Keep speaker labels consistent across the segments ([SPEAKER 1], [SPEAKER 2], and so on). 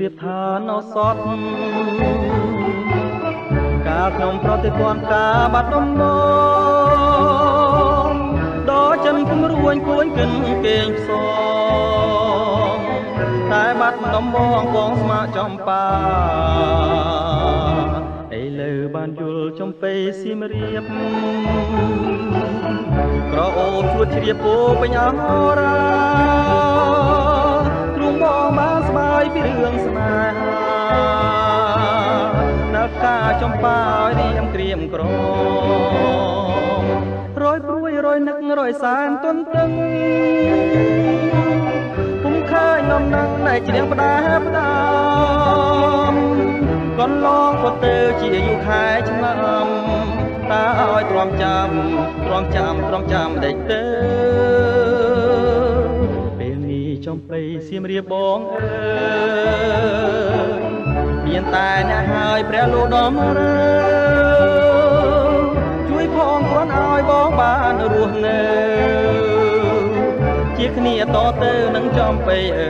[SPEAKER 1] บฐานអសតការខ្ញុំប្រតិព័ន្ធការបាត់ដំបងដល់ចិនគំរួញគួញគិនគេងផ្សងតែបាត់ដំបងបងស្មាចំបាឥឡូវបានយល់ចំពេសៀមរាបក្រអូបជួតជ្រាបពោពេញអរាទ្រុងបងបានស្បាយពីរឿងស្នេហាដល់ការចំបាឲ្យរៀមក្រៀមក្រមរយព្រួយរយនឹករយសានទន់ទឹងពុំឃើញនំនឹងតែជ្រៀងផ្ដាផ្ដាំកន្លងក៏ទៅជាយូរខែឆ្នាំតើឲ្យទ្រាំចាំដេចទៅពេលនេះចំបៃសៀមរាបបងអើយមានតែអ្នកហើយព្រះលោកដំរើជួយផងគ្រាន់ឲ្យបងបានរស់នៅជាគ្នាតទៅនឹងចំបៃអើ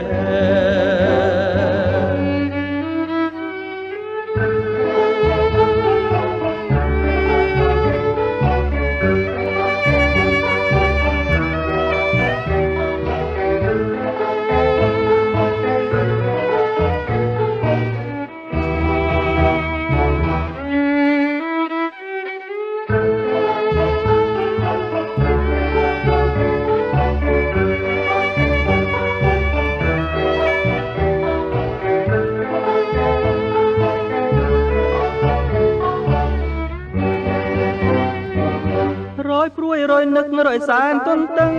[SPEAKER 1] រយព្រួយរយនឹករយសានទន់ទឹង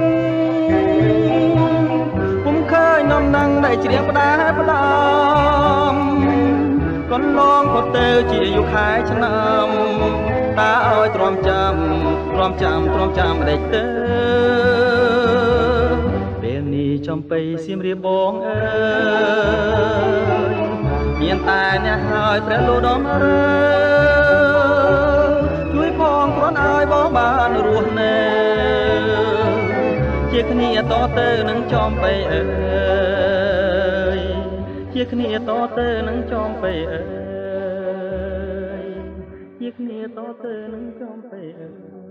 [SPEAKER 1] ពុំឃើញនំនឹងដែលជ្រៀងផ្ដាផ្ដាំកន្លងក៏ទៅជាយូរខែឆ្នាំតើឲ្យទ្រាំចាំដេចទៅពេលនេះចំបៃសៀមរាបបងអើយមានតែអ្នកហើយព្រះលោកដំរើជួយផងគ្រាន់ឲ្យបងបានរស់នៅជាគ្នាតទៅនឹងចំបៃអើយជាគ្នាតទៅនឹងចំបៃអើយជាគ្នាតទៅនឹងចំបៃអើយ